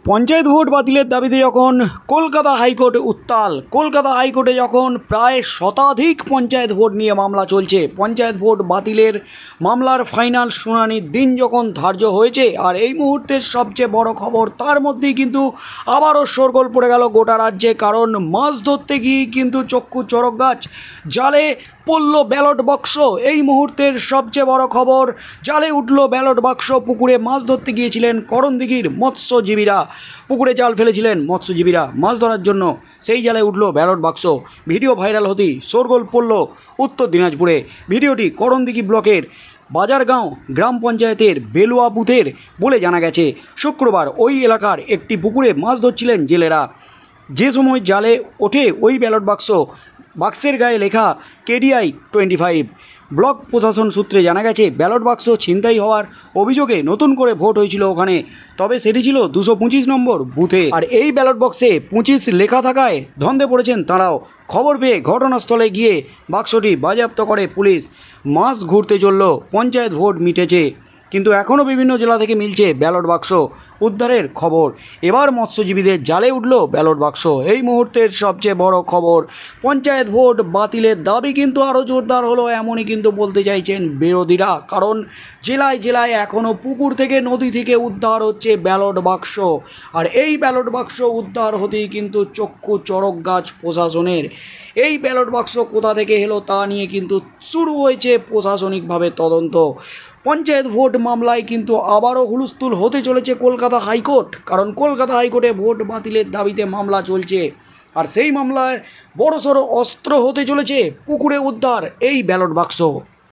Panchayat vote বাতিলের দাবিতে যখন কলকাতা হাইকোর্টে উত্তাল, কলকাতা হাইকোর্টে যখন প্রায় শতাধিক পঞ্চায়েত ভোট নিয়ে মামলা চলছে, পঞ্চায়েত ভোট বাতিলের মামলার ফাইনাল শুনানির দিন যখন ধার্য হয়েছে, আর এই মুহূর্তের সবচেয়ে বড় খবর তার মধ্যেই কিন্তু আবারও শোরগোল পড়ে গেল গোটা রাজ্যে। কারণ মাছ ধরতে গিয়ে কিন্তু চক্ষু চড়ক গাছ, জালে পড়ল ব্যালট বাক্স। এই মুহূর্তের সবচেয়ে বড় খবর, জালে উঠল ব্যালট বাক্স। পুকুরে মাছ ধরতে গিয়েছিলেন করণদিঘির মৎস্যজীবীরা, পুকুরে জাল ফেলেছিলেন মৎস্যজীবীরা মাছ ধরার জন্য, সেই জালে উঠল ব্যালট বাক্স। ভিডিও ভাইরাল হতেই শোরগোল পড়ল উত্তর দিনাজপুরে। ভিডিওটি করণদিঘি ব্লকের বাজারগাঁও গ্রাম পঞ্চায়েতের বেলুয়া বুথের বলে জানা গেছে। শুক্রবার ওই এলাকার একটি পুকুরে মাছ ধরছিলেন জেলেরা। যে সময় জালে ওঠে ওই ব্যালট বাক্স, বাক্সের গায়ে লেখা KDI 25। ব্লক প্রশাসন সূত্রে জানা গেছে, ব্যালট বাক্স ছিনতাই হওয়ার অভিযোগে নতুন করে ভোট হয়েছিল ওখানে, তবে সেটি ছিল 225 নম্বর বুথে। আর এই ব্যালট বক্সে 25 লেখা থাকায় ধন্দে পড়েছেন তাঁরাও। খবর পেয়ে ঘটনাস্থলে গিয়ে বাক্সটি বাজেয়াপ্ত করে পুলিশ। মাস ঘুরতে চলল, পঞ্চায়েত ভোট মিটেছে, কিন্তু এখনও বিভিন্ন জেলা থেকে মিলছে ব্যালট বাক্স উদ্ধারের খবর। এবার মৎস্যজীবীদের জালে উঠল ব্যালট বাক্স। এই মুহূর্তের সবচেয়ে বড় খবর, পঞ্চায়েত ভোট বাতিলের দাবি কিন্তু আরও জোরদার হলো, এমনই কিন্তু বলতে চাইছেন বিরোধীরা। কারণ জেলায় জেলায় এখনও পুকুর থেকে, নদী থেকে উদ্ধার হচ্ছে ব্যালট বাক্স। আর এই ব্যালট বাক্স উদ্ধার হতেই কিন্তু চক্ষু চড়ক গাছ প্রশাসনের। এই ব্যালট বাক্স কোথা থেকে এলো তা নিয়ে কিন্তু শুরু হয়েছে প্রশাসনিকভাবে তদন্ত। পঞ্চায়েত ভোট মামলায় কিন্তু আবারও হুলস্থুল হতে চলেছে কলকাতা হাইকোর্ট। কারণ কলকাতা হাইকোর্টে ভোট বাতিলের দাবিতে মামলা চলছে, আর সেই মামলায় বড়সড় অস্ত্র হতে চলেছে পুকুরে উদ্ধার এই ব্যালট বাক্স।